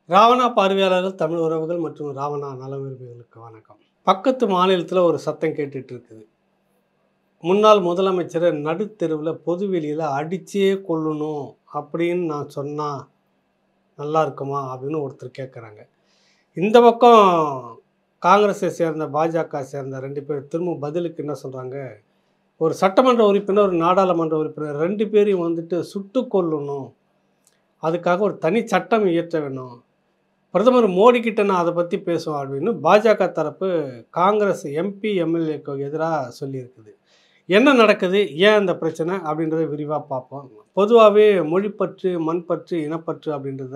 ராவணா பார்வையாளர்கள், தமிழ் உறவுகள் மற்றும் ராவணா நல விரும்பிகளுக்கு வணக்கம். பக்கத்து மாநிலத்தில ஒரு சத்தம் கேட்டுட்டு இருக்குது. முன்னாள் முதலமைச்சர நடுத்தெருவுல பொதுவெளியில அடிச்சே கொல்லணும் அப்படின்னு நான் சொன்னா நல்லா இருக்குமா? அப்படின்னு ஒருத்தர் கேட்குறாங்க. இந்த பக்கம் காங்கிரஸை சேர்ந்த, பாஜக சேர்ந்த 2 பேர் திரும்ப பதிலுக்கு என்ன சொல்றாங்க, ஒரு சட்டமன்ற உறுப்பினர், ஒரு நாடாளுமன்ற உறுப்பினர் 2 பேரையும் வந்துட்டு சுட்டுக் கொல்லணும். அதுக்காக ஒரு தனி சட்டம் இயற்ற வேணும். பிரதமர் மோடி கிட்ட நான் அதை பற்றி பேசுவேன் அப்படின்னு பாஜக தரப்பு காங்கிரஸ் எம்பி எம்எல்ஏக்கு எதிராக சொல்லியிருக்குது. என்ன நடக்குது, ஏன் இந்த பிரச்சனை அப்படின்றத விரிவாக பார்ப்போம். பொதுவாகவே மொழிப்பற்று, மண்பற்று, இனப்பற்று அப்படின்றத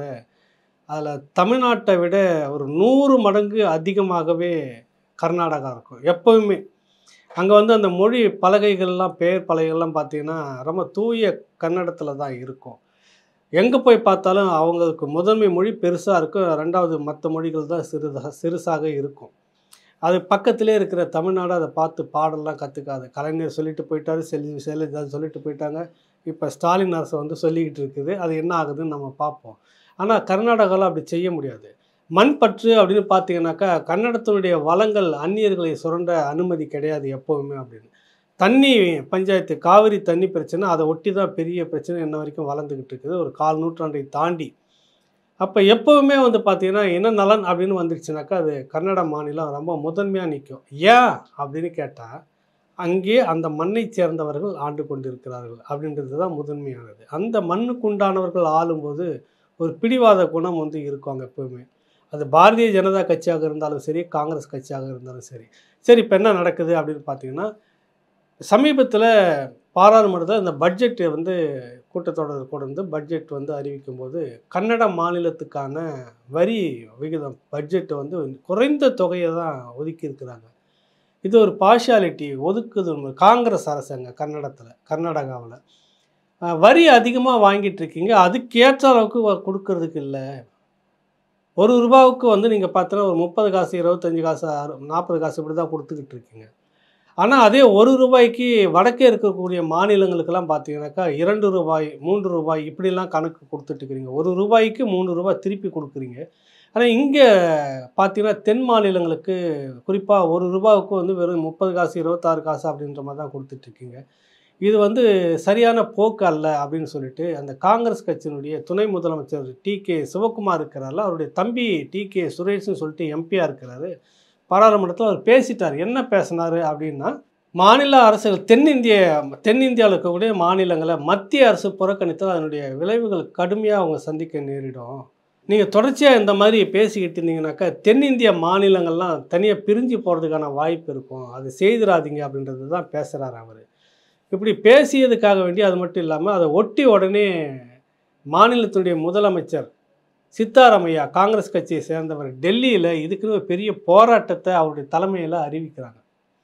அதில் தமிழ்நாட்டை விட ஒரு 100 மடங்கு அதிகமாகவே கர்நாடகா இருக்கும் எப்போவுமே. அங்கே வந்து அந்த மொழி பலகைகள்லாம், பெயர் பலகைகள்லாம் பார்த்தீங்கன்னா ரொம்ப தூய கன்னடத்தில் தான் இருக்கும். எங்கே போய் பார்த்தாலும் அவங்களுக்கு முதன்மை மொழி பெருசாக இருக்கும். 2வது மற்ற மொழிகள் தான் சிறுசாக இருக்கும். அது பக்கத்திலே இருக்கிற தமிழ்நாடு அதை பார்த்து பாடலாம் கற்றுக்காது. கலைஞர் சொல்லிட்டு போயிட்டாரு, ஜெயலலிதா சொல்லிட்டு போயிட்டாங்க. இப்போ ஸ்டாலின் அரசு வந்து சொல்லிக்கிட்டு இருக்குது. அது என்ன ஆகுதுன்னு நம்ம பார்ப்போம். ஆனால் கர்நாடகாவில் அப்படி செய்ய முடியாது. மண்பற்று அப்படின்னு பார்த்தீங்கன்னாக்கா, கன்னடத்தினுடைய வளங்கள் அந்நியர்களை சுரண்ட அனுமதி கிடையாது எப்போவுமே அப்படின்னு. தண்ணி பஞ்சாயத்து, காவிரி தண்ணி பிரச்சனை, அதை ஒட்டி தான் பெரிய பிரச்சனை இன்ன வரைக்கும் வளர்ந்துக்கிட்டு இருக்குது. ஒரு 1/4 நூற்றாண்டை தாண்டி. அப்போ எப்போவுமே வந்து பார்த்தீங்கன்னா, இன நலன் அப்படின்னு வந்துடுச்சுனாக்கா, அது கன்னட மாநிலம் ரொம்ப முதன்மையா நிற்கும். ஏன் அப்படின்னு கேட்டா, அங்கே அந்த மண்ணைச் சேர்ந்தவர்கள் ஆண்டு கொண்டிருக்கிறார்கள் அப்படின்றது தான் முதன்மையானது. அந்த மண்ணுக்கு உண்டானவர்கள் ஆளும்போது, ஒரு பிடிவாத குணம் வந்து இருக்கும் அங்க எப்பவுமே. அது பாரதிய ஜனதா கட்சியாக இருந்தாலும் சரி, காங்கிரஸ் கட்சியாக இருந்தாலும் சரி. சரி, இப்போ என்ன நடக்குது அப்படின்னு பார்த்தீங்கன்னா, சமீபத்தில பாராளுமன்றத்தில இந்த பட்ஜெட் வந்து கூட்டத்தொடர் கொண்டு பட்ஜெட் வந்து அறிவிக்கும்போது, கன்னட மாநிலத்துக்கான வரி விகிதம் பட்ஜெட் வந்து குறைந்த தொகையை தான் ஒதுக்கியிருக்கிறாங்க. இது ஒரு பார்ஷியாலிட்டி ஒதுக்குது. காங்கிரஸ் அரசுங்க கர்நாடகாவுல. வரி அதிகமா வாங்கிட்டு இருக்கீங்க. அதுக்கேற்ற அளவுக்கு குடுக்கறதுக்கு இல்ல. ரூ. 1க்கு வந்து நீங்க பார்த்தீங்கன்னா, ஒரு 30 காசு, 25 காசு, 40 காசு இப்படி தான் குடுத்துக்கிட்டு இருக்கீங்க. ஆனா, அதே ரூ. 1க்கு வடக்கே இருக்கக்கூடிய மாநிலங்களுக்கெல்லாம் பார்த்தீங்கன்னாக்கா, ரூ. 2, ரூ. 3 இப்படிலாம் கணக்கு குடுத்துட்டுருக்கிறீங்க. ரூ. 1க்கு ரூ. 3 திருப்பி குடுக்குறீங்க. ஆனா, இங்க பார்த்தீங்கன்னா, தென் மாநிலங்களுக்கு குறிப்பா ரூ. 1க்கு வந்து வெறும் 30 காசு, 26 காசு அப்படின்ற மாரி தான் குடுத்துட்டுருக்கீங்க. இது வந்து சரியான போக்கு அல்ல அப்படின்னு சொல்லிட்டு, அந்த காங்கிரஸ் கட்சியினுடைய துணை முதலமைச்சர் டி.கே. சிவக்குமார் இருக்கிறார்ல, அவருடைய தம்பி டி.கே. சுரேஷ்ன்னு சொல்லிட்டு எம்பியா இருக்கிறாரு. பாராளுமன்றத்தில அவர் பேசிட்டார். என்ன பேசினாரு அப்படின்னா, மாநில அரசுகள் தென்னிந்தியாவில இருக்கக்கூடிய மாநிலங்கள மத்திய அரசு புறக்கணித்தால் அதனுடைய விளைவுகள் கடுமையா அவங்க சந்திக்க நேரிடும். நீங்க தொடர்ச்சியா இந்த மாரி பேசிக்கிட்டு இருந்தீங்கன்னாக்கா, தென்னிந்திய மாநிலங்கள்லாம் தனியா பிரிஞ்சு போறதுக்கான வாய்ப்பு இருக்கும். அது செய்திராதீங்க அப்படின்றது தான் பேசுறாரு அவரு. இப்படி பேசியதுக்காக வேண்டி அது மட்டும் இல்லாம, அத ஒட்டி உடனே மாநிலத்தினுடைய முதலமைச்சர் சித்தாராமையா, காங்கிரஸ் கட்சியை சேர்ந்தவர், டெல்லியில இதுக்குன்னு ஒரு பெரிய போராட்டத்த அவருடைய தலைமையில அறிவிக்கிறாங்க.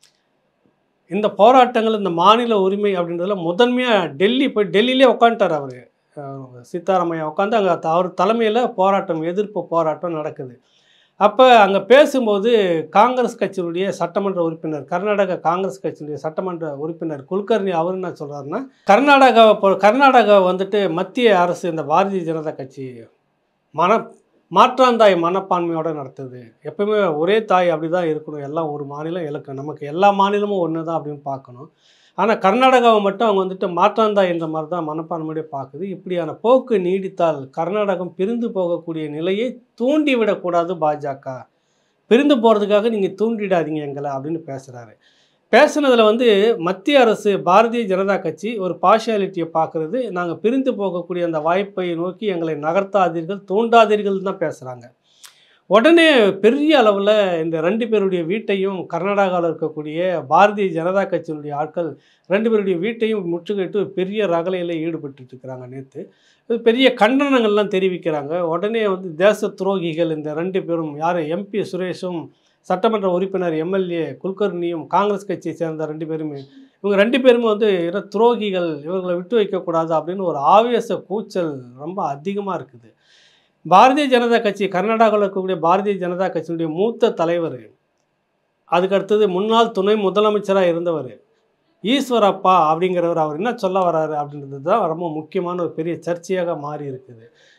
இந்த போராட்டங்கள், இந்த மாநில உரிமை அப்படின்றதுல முதன்மையா டெல்லியிலே உட்காந்துட்டாரு அவரு. சித்தாராமையா உட்காந்து அங்க அவர் தலைமையில போராட்டம், எதிர்ப்பு போராட்டம் நடக்குது. அப்ப அங்க பேசும்போது காங்கிரஸ் கட்சியினுடைய சட்டமன்ற உறுப்பினர், கர்நாடக காங்கிரஸ் கட்சியினுடைய சட்டமன்ற உறுப்பினர் குல்கர்னி அவர் என்ன சொல்றாருன்னா, கர்நாடகாவ வந்துட்டு மத்திய அரசு இந்த பாரதிய ஜனதா கட்சி மன மாற்றாந்தாய் மனப்பான்மையோட நடத்துது. எப்பவுமே ஒரே தாய் அப்படிதான் இருக்கணும். எல்லாம் ஒரு மாநிலம் இலக்கு. நமக்கு எல்லா மாநிலமும் ஒண்ணு தான் அப்படின்னு பார்க்கணும். ஆனா கர்நாடகாவை மட்டும் அவங்க வந்துட்டு மாற்றாந்தாய் என்ற மாரி தான் மனப்பான்மையோட பார்க்குது. இப்படியான போக்கு நீடித்தால் கர்நாடகம் பிரிந்து போகக்கூடிய நிலையை தூண்டிவிடக்கூடாது பாஜக. பிரிந்து போறதுக்காக நீங்க தூண்டிடாதீங்க எங்கள அப்படின்னு பேசுறாரு. பேசுனதுல வந்து மத்திய அரசு, பாரதிய ஜனதா கட்சி ஒரு பார்ஷியாலிட்டிய பார்க்குறது, நாங்க பிரிந்து போகக்கூடிய அந்த வாய்ப்பை நோக்கி எங்களை நகர்த்தாதீர்கள், தூண்டாதீர்கள்னு தான் பேசுறாங்க. உடனே பெரிய அளவுல இந்த 2 பேருடைய வீட்டையும், கர்நாடகாவில இருக்கக்கூடிய பாரதிய ஜனதா கட்சியினுடைய ஆட்கள் 2 பேருடைய வீட்டையும் முற்றுகையிட்டு ஒரு பெரிய ரகளையில ஈடுபட்டுட்டு இருக்கிறாங்க நேத்து. பெரிய கண்டனங்கள்லாம் தெரிவிக்கிறாங்க. உடனே வந்து தேச துரோகிகள் இந்த 2 பேரும், யாரு எம்பி சுரேஷும், சட்டமன்ற உறுப்பினர் எம்எல்ஏ குல்கர்னியும், காங்கிரஸ் கட்சியை சேர்ந்த 2 பேருமே, இவங்க 2 பேருமே வந்து துரோகிகள், இவங்கள விட்டு வைக்கக்கூடாது அப்படின்னு ஒரு ஆவேச கூச்சல் ரொம்ப அதிகமா இருக்குது. பாரதிய ஜனதா கட்சி, கர்நாடகாவில இருக்கக்கூடிய பாரதிய ஜனதா கட்சியினுடைய மூத்த தலைவர், அதுக்கு அடுத்தது முன்னாள் துணை முதலமைச்சரா இருந்தவர் ஈஸ்வரப்பா அப்படிங்கிறவர், அவர் என்ன சொல்ல வராரு அப்படின்றது தான் ரொம்ப முக்கியமான ஒரு பெரிய சர்ச்சையாக மாறி இருக்குது.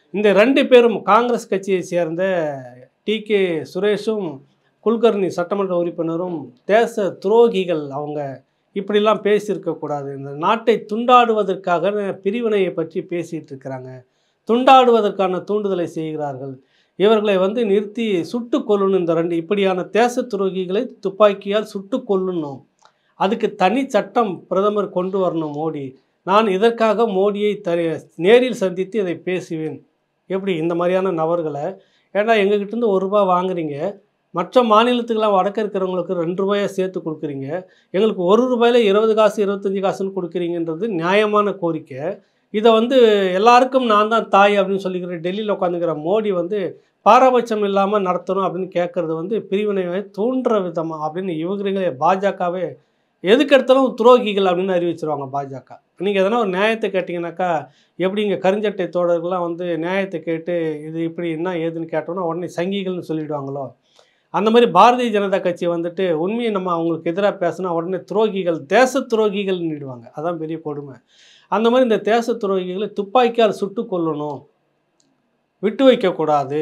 இந்த 2 பேரும் காங்கிரஸ் கட்சியை சேர்ந்த டி.கே. சுரேஷும், குல்கர்னி சட்டமன்ற உறுப்பினரும் தேச துரோகிகள் அவங்க. இப்படிலாம் பேசியிருக்கக்கூடாது. இந்த நாட்டை துண்டாடுவதற்காக பிரிவினையை பற்றி பேசிகிட்டு இருக்கிறாங்க. துண்டாடுவதற்கான தூண்டுதலை செய்கிறார்கள். இவர்களை நிறுத்தி சுட்டு கொல்லணும். இந்த 2 இப்படியான தேச துரோகிகளை துப்பாக்கியால் சுட்டு கொல்லணும். அதுக்கு தனி சட்டம் பிரதமர் கொண்டு வரணும் மோடி. நான் இதற்காக மோடியை நேரில் சந்தித்து இதை பேசுவேன். எப்படி இந்த மாதிரியான நபர்களை, ஏன்னா எங்ககிட்டேருந்து ₹1 வாங்குறீங்க, மற்ற மாநிலத்துக்கெல்லாம் வடக்க இருக்கிறவங்களுக்கு ₹2 சேர்த்து கொடுக்குறீங்க, எங்களுக்கு ₹1 20 காசு 25 காசுன்னு கொடுக்குறீங்கன்றது நியாயமான கோரிக்கை. இதை எல்லாருக்கும் நான் தான் தாய் அப்படின்னு சொல்லிக்கிற டெல்லியில் உட்காந்துக்கிற மோடி பாரபட்சம் இல்லாமல் நடத்தணும் அப்படின்னு கேட்குறது பிரிவினை தூண்டுற விதமாக அப்படின்னு இவங்களே பாஜகவே எதுக்கெடுத்தாலும் துரோகிகள் அப்படின்னு அறிவிச்சிருவாங்க பாஜக. நீங்கள் எதனா ஒரு நியாயத்தை கேட்டிங்கனாக்கா, எப்படி இங்கே கருஞ்சட்டை தோழர்கள்லாம் நியாயத்தை கேட்டு இது இப்படி என்ன ஏதுன்னு கேட்டோன்னா உடனே சங்கிகள்னு சொல்லிவிடுவாங்களோ, அந்த மாதிரி பாரதிய ஜனதா கட்சி உண்மையை நம்ம அவங்களுக்கு எதிராக பேசினா உடனே துரோகிகள், தேச துரோகிகள்னுடுவாங்க. அதான் பெரிய கொடுமை. அந்த மாதிரி இந்த தேச துரோகிகளை துப்பாக்கியால் சுட்டு கொல்லணும், விட்டு வைக்கக்கூடாது,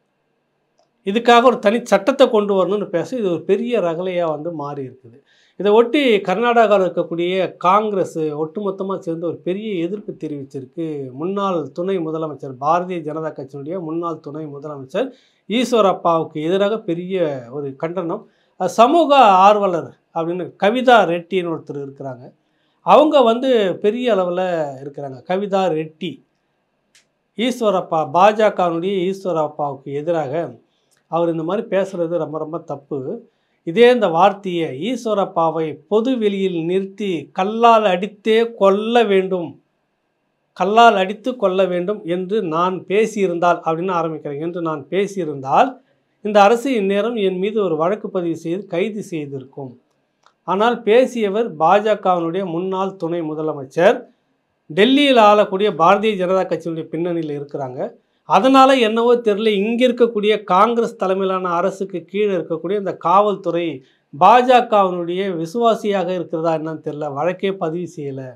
இதுக்காக ஒரு தனி சட்டத்தை கொண்டு வரணும்னு பேச இது ஒரு பெரிய ரகலையாக மாறி இருக்குது. இதை ஒட்டி கர்நாடகாவில் இருக்கக்கூடிய காங்கிரஸ் ஒட்டுமொத்தமாக சேர்ந்து ஒரு பெரிய எதிர்ப்பு தெரிவிச்சிருக்கு. முன்னாள் துணை முதலமைச்சர், பாரதிய ஜனதா கட்சியினுடைய முன்னாள் துணை முதலமைச்சர் ஈஸ்வரப்பாவுக்கு எதிராக பெரிய ஒரு கண்டனம். சமூக ஆர்வலர் அப்படின்னு கவிதா ரெட்டின்னு ஒருத்தர் இருக்கிறாங்க. அவங்க பெரிய அளவில் இருக்கிறாங்க. கவிதா ரெட்டி ஈஸ்வரப்பா, பாஜகவினுடைய ஈஸ்வரப்பாவுக்கு எதிராக அவர் இந்த மாதிரி பேசுகிறது ரொம்ப ரொம்ப தப்பு. இதே இந்த வார்த்தையை ஈஸ்வரப்பாவை பொது வெளியில் நிறுத்தி கல்லால் அடித்தே கொல்ல வேண்டும், கல்லால் அடித்து கொல்ல வேண்டும் என்று நான் பேசியிருந்தால் அப்படின்னு ஆரம்பிக்கிறேன். என்று நான் பேசியிருந்தால் இந்த அரசு இந்நேரம் என் மீது ஒரு வழக்கு பதிவு செய்து கைது செய்திருக்கும். ஆனால் பேசியவர் பாஜகவினுடைய முன்னாள் துணை முதலமைச்சர், டெல்லியில் ஆளக்கூடிய பாரதிய ஜனதா கட்சியினுடைய பின்னணியில் இருக்கிறாங்க. அதனால் என்னவோ தெரியல, இங்கே இருக்கக்கூடிய காங்கிரஸ் தலைமையிலான அரசுக்கு கீழே இருக்கக்கூடிய இந்த காவல்துறை பாஜகவினுடைய விசுவாசியாக இருக்கிறதா என்னன்னு தெரியல, வழக்கே பதிவு செய்யலை.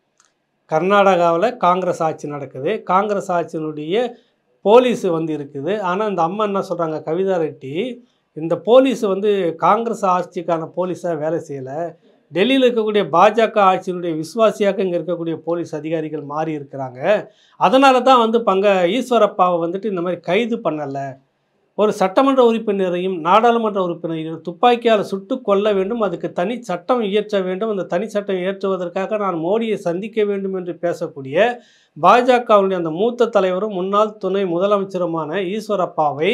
கர்நாடகாவில் காங்கிரஸ் ஆட்சி நடக்குது, காங்கிரஸ் ஆட்சியினுடைய போலீஸு இருக்குது. ஆனால் இந்த அம்மா என்ன சொல்கிறாங்க, கவிதா ரெட்டி, இந்த போலீஸ் காங்கிரஸ் ஆட்சிக்கான போலீஸாக வேலை செய்யலை, டெல்லியில் இருக்கக்கூடிய பாஜக ஆட்சியினுடைய விசுவாசியாக இங்கே இருக்கக்கூடிய போலீஸ் அதிகாரிகள் மாறி இருக்கிறாங்க. அதனால தான் ஈஸ்வரப்பாவை இந்த மாதிரி கைது பண்ணலை. ஒரு சட்டமன்ற உறுப்பினரையும் நாடாளுமன்ற உறுப்பினரையும் துப்பாக்கியால் சுட்டு கொல்ல வேண்டும், அதுக்கு தனி சட்டம் இயற்ற வேண்டும், அந்த தனி சட்டம் இயற்றுவதற்காக நான் மோடியை சந்திக்க வேண்டும் என்று பேசக்கூடிய பாஜகவுடைய அந்த மூத்த தலைவரும் முன்னாள் துணை முதலமைச்சருமான ஈஸ்வரப்பாவை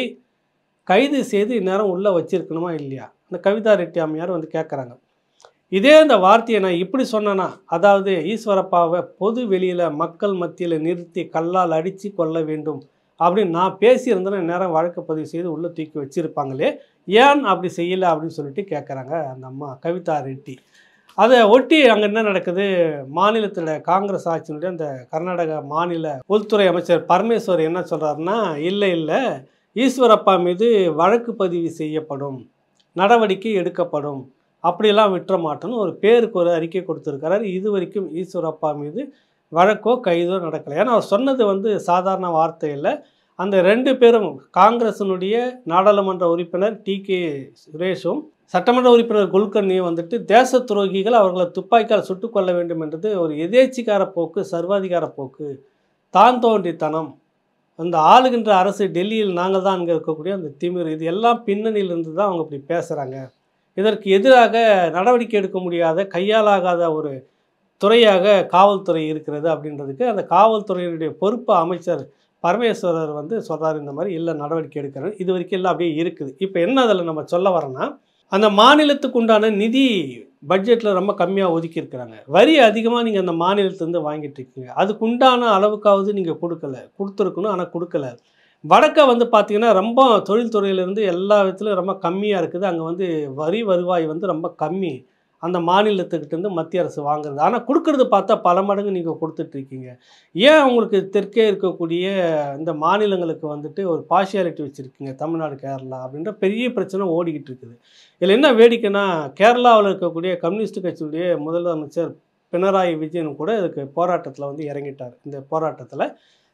கைது செய்து இந்நேரம் உள்ளே வச்சிருக்கணுமா இல்லையா? அந்த கவிதா ரெட்டி அம்மையார் கேட்குறாங்க. இதே இந்த வார்த்தையை நான் இப்படி சொன்னேன்னா, அதாவது ஈஸ்வரப்பாவை பொது வெளியில் மக்கள் மத்தியில் நிறுத்தி கல்லால் அடித்து கொள்ள வேண்டும் அப்படின்னு நான் பேசியிருந்தேன்னா நேரம் வழக்கு பதிவு செய்து உள்ளே தூக்கி வச்சுருப்பாங்களே, ஏன் அப்படி செய்யலை அப்படின்னு சொல்லிட்டு கேட்குறாங்க அந்த அம்மா கவிதா ரெட்டி. அதை ஒட்டி அங்கே என்ன நடக்குது, மாநிலத்தில் காங்கிரஸ் ஆட்சியினுடைய அந்த கர்நாடகா மாநில உள்துறை அமைச்சர் பரமேஸ்வர் என்ன சொல்கிறாருன்னா, இல்லை ஈஸ்வரப்பா மீது வழக்கு பதிவு செய்யப்படும், நடவடிக்கை எடுக்கப்படும், அப்படியெல்லாம் விட்டுற மாட்டோன்னு ஒரு பேருக்கு ஒரு அறிக்கை கொடுத்துருக்கிறார். இது வரைக்கும் ஈஸ்வரப்பா மீது வழக்கோ கைதோ நடக்கலை. ஏன்னா அவர் சொன்னது சாதாரண வார்த்தை இல்லை. அந்த 2 பேரும் காங்கிரஸினுடைய நாடாளுமன்ற உறுப்பினர் டி.கே. சுரேஷும் சட்டமன்ற உறுப்பினர் குல்கர்னியும் தேச துரோகிகள், அவர்களை துப்பாக்கியால் சுட்டு கொள்ள வேண்டும் என்றது ஒரு எதேச்சிக்கார போக்கு, சர்வாதிகார போக்கு, தான் தோன்றித்தனம். அந்த ஆளுகின்ற அரசு டெல்லியில் நாங்கள் தான் அங்கே இருக்கக்கூடிய அந்த திமிர், இது எல்லாம் பின்னணியிலிருந்து தான் அவங்க இப்படி பேசுகிறாங்க. இதற்கு எதிராக நடவடிக்கை எடுக்க முடியாத, கையாலாகாத ஒரு துறையாக காவல்துறை இருக்கிறது அப்படின்றதுக்கு அந்த காவல்துறையினுடைய பொறுப்பு அமைச்சர் பரமேஸ்வரர் சொல்கிறார். இந்த மாதிரி இல்லை நடவடிக்கை எடுக்கிறேன், இது வரைக்கும் எல்லாம் அப்படியே இருக்குது. இப்போ என்ன அதில் நம்ம சொல்ல வரோன்னா, அந்த மாநிலத்துக்கு உண்டான நிதி பட்ஜெட்டில் ரொம்ப கம்மியாக ஒதுக்கியிருக்கிறாங்க. வரி அதிகமாக நீங்கள் அந்த மாநிலத்திலேருந்து வாங்கிட்டு இருக்கீங்க, அதுக்கு உண்டான அளவுக்காவது நீங்கள் கொடுத்துருக்கணும், ஆனால் கொடுக்கல. வடக்க பார்த்தீங்கன்னா ரொம்ப தொழில்துறையிலேருந்து எல்லா விதத்துலையும் ரொம்ப கம்மியாக இருக்குது. அங்கே வரி வருவாய் ரொம்ப கம்மி அந்த மாநிலத்துக்கிட்டேருந்து மத்திய அரசு வாங்குறது. ஆனால் கொடுக்குறது பார்த்தா பல மடங்கு நீங்கள் கொடுத்துட்ருக்கீங்க. ஏன் உங்களுக்கு தெற்கே இருக்கக்கூடிய இந்த மாநிலங்களுக்கு ஒரு பார்ஷியாலிட்டி வச்சுருக்கீங்க, தமிழ்நாடு கேரளா அப்படின்ற பெரிய பிரச்சனை ஓடிக்கிட்டு இருக்குது. இதில் என்ன வேடிக்கைன்னா, கேரளாவில் இருக்கக்கூடிய கம்யூனிஸ்ட் கட்சியுடைய முதலமைச்சர் பினராயி விஜயன் கூட இதுக்கு போராட்டத்தில் இறங்கிட்டார். இந்த போராட்டத்தில்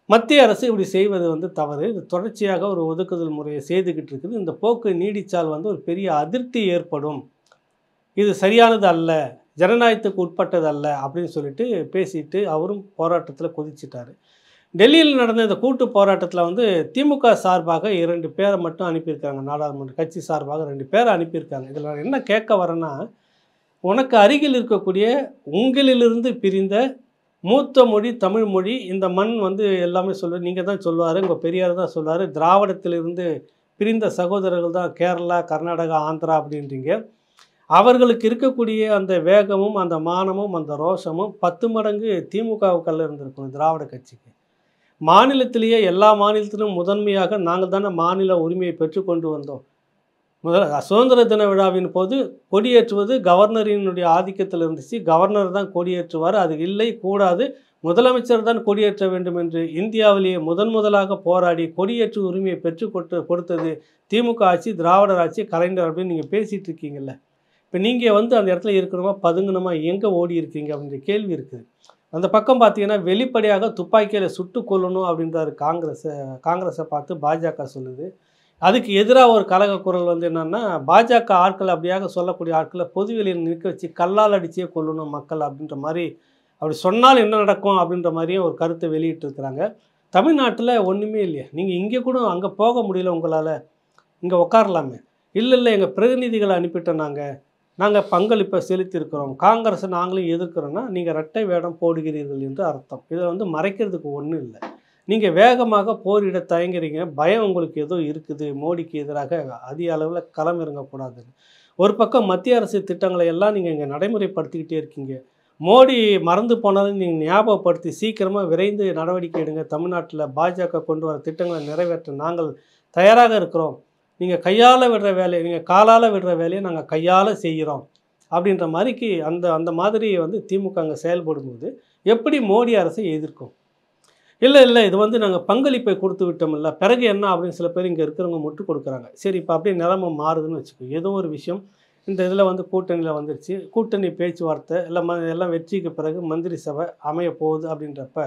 மத்திய அரசு இப்படி செய்வது வந்து தவறு. இது தொடர்ச்சியாக ஒரு ஒதுக்குதல் முறையை செய்துக்கிட்டு இருக்குது. இந்த போக்கு நீடித்தால் வந்து ஒரு பெரிய அதிருப்தி ஏற்படும். இது சரியானது அல்ல, ஜனநாயகத்துக்கு உட்பட்டது அல்ல அப்படின்னு சொல்லிட்டு பேசிட்டு அவரும் போராட்டத்தில் குதிச்சிட்டாரு. டெல்லியில் நடந்த இந்த கூட்டு போராட்டத்தில் வந்து திமுக சார்பாக 2 பேரை மட்டும் அனுப்பியிருக்காங்க. நாடாளுமன்ற கட்சி சார்பாக 2 பேரை அனுப்பியிருக்காங்க. இதில் நான் என்ன கேட்க வரேன்னா, உனக்கு அருகில் இருக்கக்கூடிய உங்களிலிருந்து பிரிந்த மூத்த மொழி தமிழ் மொழி. இந்த மண் வந்து எல்லாமே சொல்லுவார், நீங்கள் தான் சொல்லுவார், உங்கள் பெரியார் தான் சொல்லுவார், திராவிடத்திலிருந்து பிரிந்த சகோதரர்கள் தான் கேரளா, கர்நாடகா, ஆந்திரா அப்படின்றீங்க. அவர்களுக்கு இருக்கக்கூடிய அந்த வேகமும் அந்த மானமும் அந்த ரோஷமும் 10 மடங்கு திமுகவுக்கல்ல இருந்திருக்கும், திராவிட கட்சிக்கு. மாநிலத்திலேயே எல்லா மாநிலத்திலும் முதன்மையாக நாங்கள் தானே மாநில உரிமையை பெற்றுக்கொண்டு வந்தோம். சுதந்திர தின விழாவின் போது கொடியேற்றுவது கவர்னரினுடைய ஆதிக்கத்தில் இருந்துச்சு. கவர்னர் தான் கொடியேற்றுவார், அது இல்லை, கூடாது, முதலமைச்சர் தான் கொடியேற்ற வேண்டும் என்று இந்தியாவிலேயே முதலாக போராடி கொடியேற்று உரிமையை கொடுத்தது திமுக ஆட்சி, திராவிடர் ஆட்சி, கலைஞர் அப்படின்னு நீங்கள் பேசிகிட்டு இருக்கீங்கல்ல. இப்போ நீங்கள் வந்து அந்த இடத்துல இருக்கணுமா, பதுங்கணுமா, எங்கே ஓடி இருக்கீங்க அப்படின்ற கேள்வி இருக்குது. அந்த பக்கம் பார்த்தீங்கன்னா வெளிப்படையாக துப்பாக்கியில் சுட்டு கொல்லணும் அப்படின்றாரு காங்கிரஸை பார்த்து பாஜக சொல்லுது. அதுக்கு எதிராக ஒரு கலக குரல் வந்து என்னென்னா, பாஜக ஆட்கள் அப்படியாக சொல்லக்கூடிய ஆட்களை பொதுவெளியில் நிற்க வச்சு கல்லால் அடிச்சே கொல்லணும் மக்கள் அப்படின்ற மாதிரி, அப்படி சொன்னால் என்ன நடக்கும் அப்படின்ற மாதிரியும் ஒரு கருத்தை வெளியிட்டிருக்கிறாங்க. தமிழ்நாட்டில் ஒன்றுமே இல்லையா, நீங்கள் இங்கே கூட அங்கே போக முடியல, உங்களால் இங்கே உட்காரலாமே. இல்லை எங்கள் பிரதிநிதிகளை அனுப்பிட்டோம், நாங்கள் பங்களிப்பை செலுத்தியிருக்கிறோம், காங்கிரஸை நாங்களும் எதிர்க்கிறோன்னா நீங்கள் இரட்டை வேடம் போடுகிறீர்கள் என்று அர்த்தம். இதை வந்து மறைக்கிறதுக்கு ஒன்றும் இல்லை. நீங்கள் வேகமாக போரிட தயங்குறீங்க, பயம் உங்களுக்கு ஏதோ இருக்குது, மோடிக்கு எதிராக அதிக அளவில் களம் இறங்கக்கூடாதுன்னு. ஒரு பக்கம் மத்திய அரசு திட்டங்களை எல்லாம் நீங்கள் இங்கே நடைமுறைப்படுத்திக்கிட்டே இருக்கீங்க. மோடி மறந்து போனதுன்னு நீங்கள் ஞாபகப்படுத்தி சீக்கிரமாக விரைந்து நடவடிக்கை எடுங்க, தமிழ்நாட்டில் பாஜக கொண்டு வர திட்டங்களை நிறைவேற்ற நாங்கள் தயாராக இருக்கிறோம், நீங்கள் கையால் விடுற வேலையை, நீங்கள் காலால் விடுற வேலையை நாங்கள் கையால் செய்கிறோம் அப்படின்ற மாதிரிக்கு அந்த மாதிரி வந்து திமுக அங்கே செயல்படும்போது எப்படி மோடி அரசை எதிர்க்கும்? இல்லை இது வந்து நாங்கள் பங்களிப்பை கொடுத்து விட்டோம்ல, பிறகு என்ன அப்படின்னு சில பேர் இங்கே இருக்கிறவங்க முட்டு கொடுக்குறாங்க. சரி, இப்போ அப்படியே நிலைமை மாறுதுன்னு வச்சுக்கோ. ஏதோ ஒரு விஷயம் இந்த இதில் வந்து கூட்டணியில் வந்துருச்சு, கூட்டணி பேச்சுவார்த்தை எல்லாம் வெற்றிக்கு பிறகு மந்திரி சபை அமைய போகுது அப்படின்றப்ப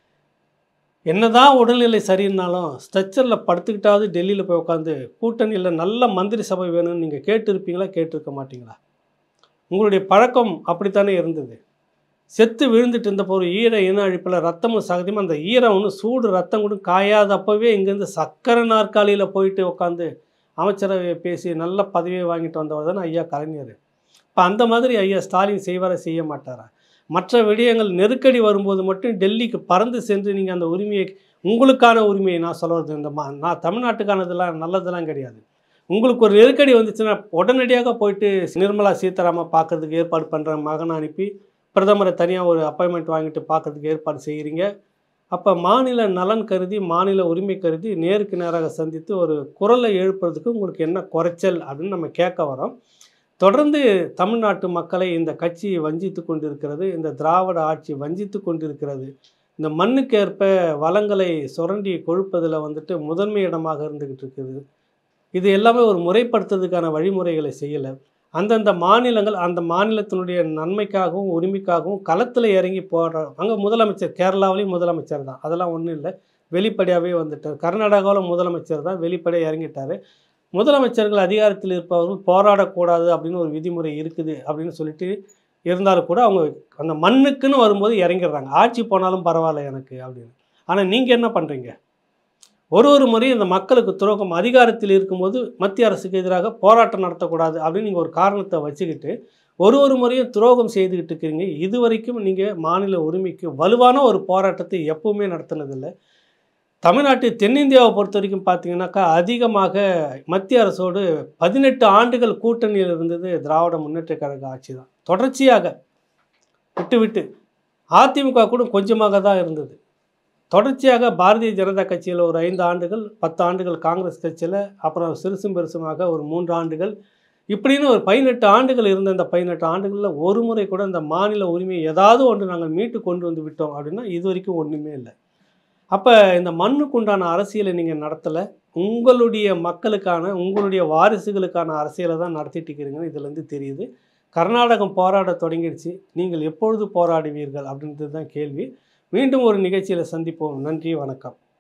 என்னதான் உடல்நிலை சரியினாலும் ஸ்ட்ரெச்சரில் படுத்துக்கிட்டாவது டெல்லியில் போய் உட்காந்து கூட்டணியில் நல்ல மந்திரி சபை வேணும்னு நீங்கள் கேட்டிருப்பீங்களா, கேட்டிருக்க மாட்டீங்களா? உங்களுடைய பழக்கம் அப்படித்தானே இருந்தது. செத்து விழுந்துட்டு இருந்தப்போ ஒரு இன அழிப்பில் ரத்தமும் சகதியும், அந்த ஈரம் ஒன்று சூடு ரத்தம் கூட காயாதப்பவே இங்கேருந்து சக்கரை நாற்காலியில் போயிட்டு உட்காந்து அமைச்சரவை பேசி நல்ல பதவியை வாங்கிட்டு வந்தவர் தானே ஐயா கலைஞர். இப்போ அந்த மாதிரி ஐயா ஸ்டாலின் செய்வார செய்ய மாட்டாரா? மற்ற விடயங்கள் நெருக்கடி வரும்போது மட்டும் டெல்லிக்கு பறந்து சென்று நீங்கள் அந்த உரிமையை, உங்களுக்கான உரிமையை நான் சொல்கிறது, நான் தமிழ்நாட்டுக்கானதெல்லாம் நல்லதெல்லாம் கிடையாது. உங்களுக்கு ஒரு நெருக்கடி வந்துச்சுன்னா உடனடியாக போயிட்டு நிர்மலா சீதாராமன் பார்க்குறதுக்கு ஏற்பாடு பண்ணுற மகனை அனுப்பி பிரதமரை தனியாக ஒரு அப்பாயின்மெண்ட் வாங்கிட்டு பார்க்கறதுக்கு ஏற்பாடு செய்கிறீங்க. அப்போ மாநில நலன் கருதி, மாநில உரிமை கருதி நேருக்கு நேராக சந்தித்து ஒரு குரலை எழுப்புறதுக்கு உங்களுக்கு என்ன குறைச்சல் அப்படின்னு நம்ம கேட்க வரோம். தொடர்ந்து தமிழ்நாட்டு மக்களை இந்த கட்சி வஞ்சித்து கொண்டிருக்கிறது, இந்த திராவிட ஆட்சி வஞ்சித்து கொண்டிருக்கிறது. இந்த மண்ணுக்கேற்ப வளங்களை சுரண்டி கொழுப்பதில் வந்துட்டு முதன்மை இடமாக இருந்துக்கிட்டு இருக்குது. இது எல்லாமே ஒரு முறைப்படுத்துறதுக்கான வழிமுறைகளை செய்யலை. அந்தந்த மாநிலங்கள் அந்த மாநிலத்தினுடைய நன்மைக்காகவும் உரிமைக்காகவும் களத்தில் இறங்கி போடுறாங்க. அங்கே முதலமைச்சர் கேரளாவிலையும் முதலமைச்சர் தான், அதெல்லாம் ஒன்றும் இல்லை, வெளிப்படையாகவே வந்துட்டார். கர்நாடகாவில் முதலமைச்சர் தான் வெளிப்படையாக இறங்கிட்டார். முதலமைச்சர்கள் அதிகாரத்தில் இருப்பவர்கள் போராடக்கூடாது அப்படின்னு ஒரு விதிமுறை இருக்குது அப்படின்னு சொல்லிட்டு இருந்தாலும் கூட அவங்க அந்த மண்ணுக்குன்னு வரும்போது இறங்கிடுறாங்க. ஆட்சி போனாலும் பரவாயில்ல எனக்கு அப்படின்னு. ஆனால் நீங்கள் என்ன பண்ணுறீங்க? ஒரு முறையும் இந்த மக்களுக்கு துரோகம், அதிகாரத்தில் இருக்கும்போது மத்திய அரசுக்கு எதிராக போராட்டம் நடத்தக்கூடாது அப்படின்னு நீங்கள் ஒரு காரணத்தை வச்சுக்கிட்டு ஒரு முறையும் துரோகம் செய்துக்கிட்டு இருக்கிறீங்க. இது வரைக்கும் நீங்கள் மாநில உரிமைக்கு வலுவான ஒரு போராட்டத்தை எப்பவுமே நடத்தினதில்லை. தமிழ்நாட்டு தென்னிந்தியாவை பொறுத்த வரைக்கும் பார்த்தீங்கன்னாக்கா அதிகமாக மத்திய அரசோடு 18 ஆண்டுகள் கூட்டணியில் இருந்தது திராவிட முன்னேற்ற கழக ஆட்சி தான். தொடர்ச்சியாக விட்டு அதிமுக கூட கொஞ்சமாக தான் இருந்தது. தொடர்ச்சியாக பாரதிய ஜனதா கட்சியில் ஒரு 5 ஆண்டுகள், 10 ஆண்டுகள் காங்கிரஸ் கட்சியில், அப்புறம் சிறுசும் பெருசுமாக ஒரு 3 ஆண்டுகள், இப்படின்னு ஒரு 18 ஆண்டுகள் இருந்த இந்த 18 ஆண்டுகளில் ஒரு முறை கூட இந்த மாநில உரிமையை ஏதாவது ஒன்று நாங்கள் மீட்டு கொண்டு வந்து விட்டோம் அப்படின்னா இது வரைக்கும் ஒன்றுமே இல்லை. அப்போ இந்த மண்ணுக்கு உண்டான அரசியலை நீங்கள் நடத்தலை, உங்களுடைய மக்களுக்கான, உங்களுடைய வாரிசுகளுக்கான அரசியலை தான் நடத்திட்டு இருக்கிறீங்கன்னு இதுலேருந்து தெரியுது. கர்நாடகம் போராட தொடங்கிடுச்சு, நீங்கள் எப்பொழுது போராடுவீர்கள் அப்படின்றது தான் கேள்வி. மீண்டும் ஒரு நிகழ்ச்சியில் சந்திப்போம். நன்றி, வணக்கம்.